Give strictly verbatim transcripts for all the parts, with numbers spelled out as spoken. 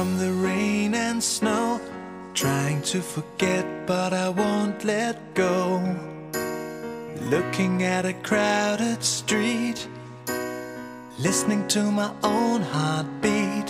from the rain and snow, trying to forget but I won't let go. Looking at a crowded street, listening to my own heartbeat.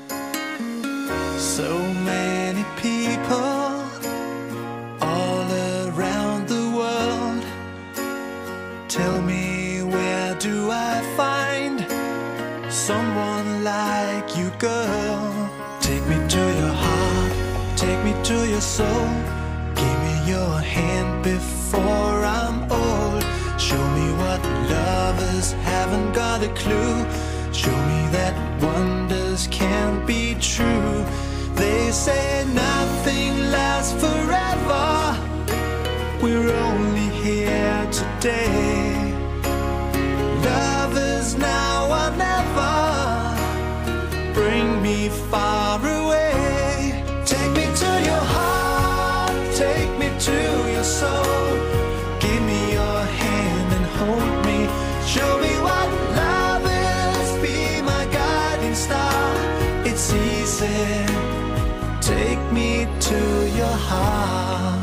So many people all around the world. Tell me, where do I find someone like you, girl? Take me to your heart, take me to your soul. Give me your hand before I'm old. Show me what lovers haven't got a clue. Show me that wonders can't be true. They say nothing lasts forever. We're only here today. Love is now or never. Bring me far away. Take me to your heart, take me to your soul. Give me your hand and hold me. Show me what love is, be my guiding star. It's easy, take me to your heart.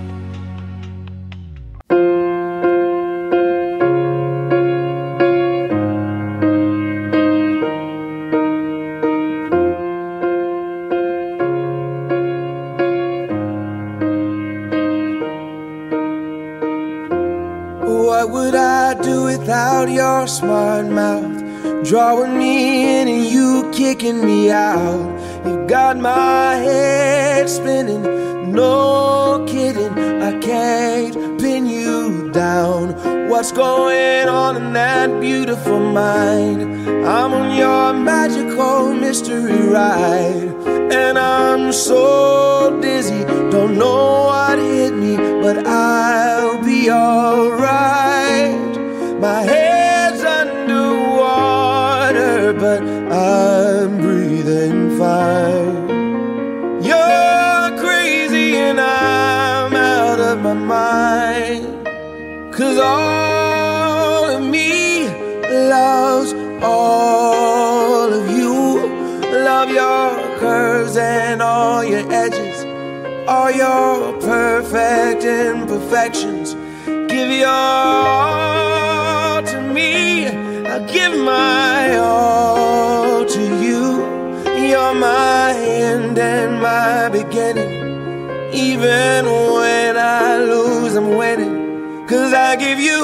What would I do without your smart mouth? Drawing me in and you kicking me out. You got my head spinning, no kidding. I can't pin you down. What's going on in that beautiful mind? I'm on your magical mystery ride, and I'm so dizzy, don't know what hit me, but I'll be alright. My head's underwater, but I'm breathing fine. You're crazy and I'm out of my mind, 'cause all of me loves all of you. Love your curves and all your edges, all your perfect imperfections. Give your all to me, I give my all to you. You're my end and my beginning. Even when I lose, I'm winning, 'cause I give you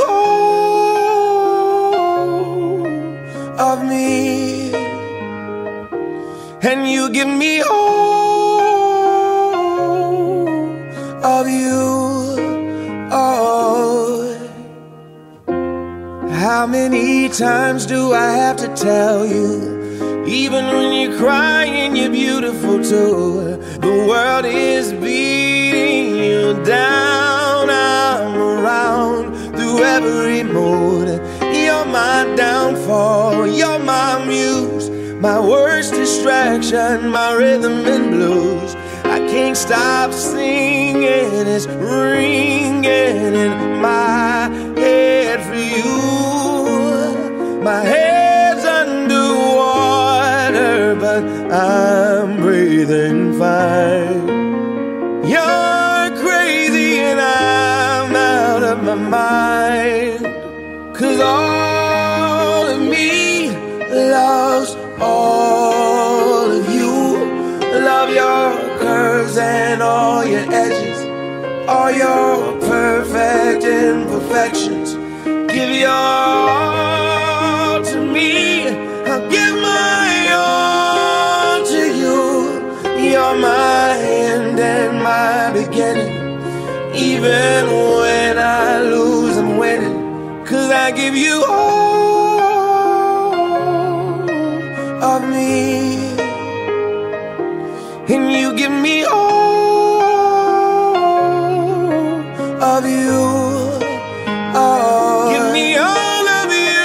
all of me, and you give me all of you. Oh, how many times do I have to tell you? Even when you're crying, you're beautiful too. The world is beating you down. I'm around through every mood. You're my downfall, you're my muse, my worst distraction, my rhythm and blues. I can't stop singing, it's ringing in my head for you. My head's underwater, but I'm breathing fine. You're crazy and I'm out of my mind, 'cause all of me loves all of you. Love your curves and all your edges, all your perfect imperfections. Give your all to me, I'll give my all to you. You're my end and my beginning. Even when I lose, I'm winning, 'cause I give you all of me, and you give me all of you. Oh, give me all of you.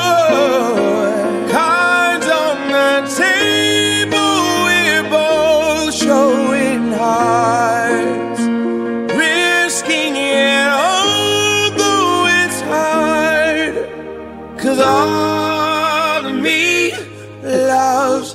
Cards on the table, we're both showing hearts, risking it, although it's hard, 'cause all of me loves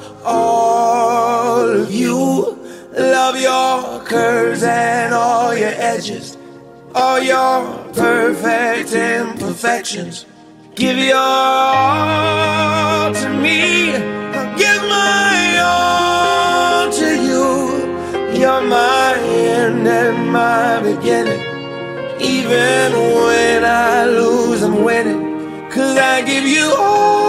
all your perfect imperfections. Give your all to me, I'll give my all to you. You're my end and my beginning. Even when I lose, I'm winning, 'cause I give you all